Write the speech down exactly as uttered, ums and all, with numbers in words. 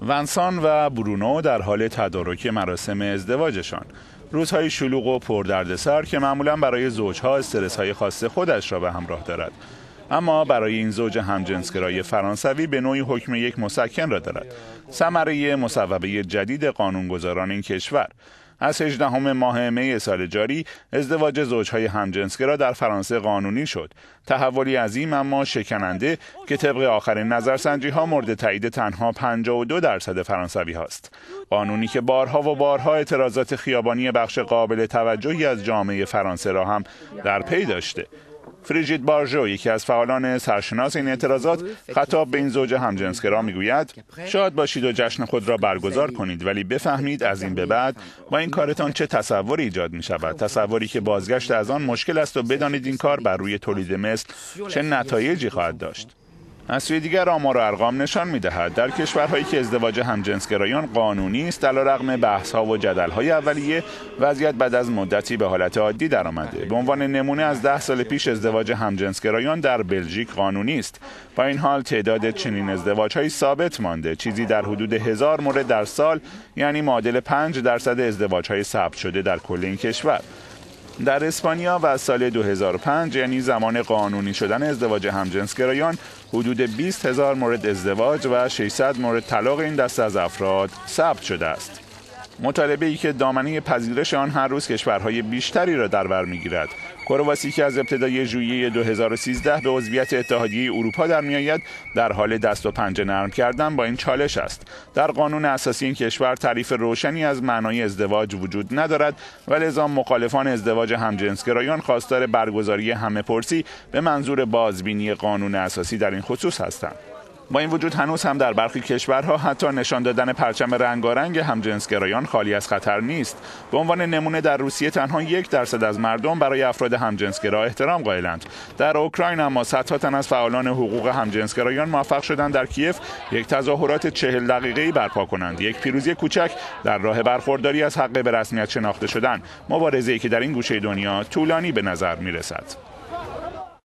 ونسان و برونو در حال تدارک مراسم ازدواجشان. روزهای شلوغ و پردردسر که معمولا برای زوجها استرس‌های خاص خودش را به همراه دارد. اما برای این زوج همجنسگرای فرانسوی به نوعی حکم یک مسکن را دارد. ثمره مصوبه جدید قانونگذاران این کشور. از هجدهم ماه می سال جاری ازدواج زوجهای همجنسگرا در فرانسه قانونی شد. تحولی عظیم اما شکننده که طبق آخرین نظرسنجی ها مورد تایید تنها پنجاه و دو درصد فرانسوی هاست. قانونی که بارها و بارها اعتراضات خیابانی بخش قابل توجهی از جامعه فرانسه را هم در پی داشته. فریژید بارژو، یکی از فعالان سرشناس این اعتراضات، خطاب به این زوج همجنسگرا میگوید: شاد باشید و جشن خود را برگزار کنید، ولی بفهمید از این به بعد با این کارتان چه تصوری ایجاد می شود. تصوری که بازگشت از آن مشکل است و بدانید این کار بر روی تولید مثل چه نتایجی خواهد داشت. از سوی دیگر آمار و ارقام نشان می‌دهد در کشورهایی که ازدواج همجنسگرایان قانونی است، علیرغم بحث‌ها و جدل‌های اولیه، وضعیت بعد از مدتی به حالت عادی درآمده. به عنوان نمونه از ده سال پیش ازدواج همجنسگرایان در بلژیک قانونی است. با این حال تعداد چنین ازدواج‌هایی ثابت مانده، چیزی در حدود هزار مورد در سال، یعنی معادل پنج درصد ازدواج‌های ثبت شده در کل این کشور. در اسپانیا و از سال دو هزار و پنج، یعنی زمان قانونی شدن ازدواج همجنسگرایان، حدود بیست هزار مورد ازدواج و ششصد مورد طلاق این دسته از افراد ثبت شده است. مطالبه‌ای که دامنه پذیرش آن هر روز کشورهای بیشتری را در بر می‌گیرد. کرواسی که از ابتدای ژوئیه دو هزار و سیزده به عضویت اتحادیه اروپا در می‌آید، در حال دست و پنجه نرم کردن با این چالش است. در قانون اساسی این کشور تعریف روشنی از معنای ازدواج وجود ندارد و لذا مخالفان ازدواج همجنسگرایان خواستار برگزاری همه‌پرسی به منظور بازبینی قانون اساسی در این خصوص هستند. با این وجود هنوز هم در برخی کشورها حتی نشان دادن پرچم رنگارنگ همجنسگرایان خالی از خطر نیست. به عنوان نمونه در روسیه تنها یک درصد از مردم برای افراد همجنسگرا احترام قائلند. در اوکراین اما صدها تن از فعالان حقوق همجنسگرایان موفق شدند در کیف یک تظاهرات چهل دقیقه‌ای برپا کنند. یک پیروزی کوچک در راه برخورداری از حق به رسمیت شناخته شدن، مبارزه‌ای که در این گوشه دنیا طولانی به نظر می‌رسد.